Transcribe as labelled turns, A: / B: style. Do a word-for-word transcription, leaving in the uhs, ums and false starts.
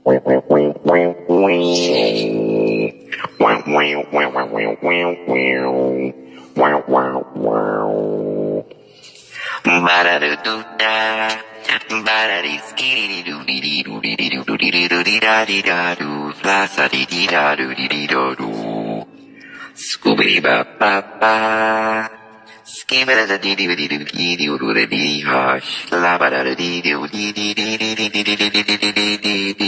A: Scooby ba ba ba. Skibba da dee dee dee dee dee dee dee dee hush. La ba da dee dee dee dee dee dee dee dee dee dee dee dee dee.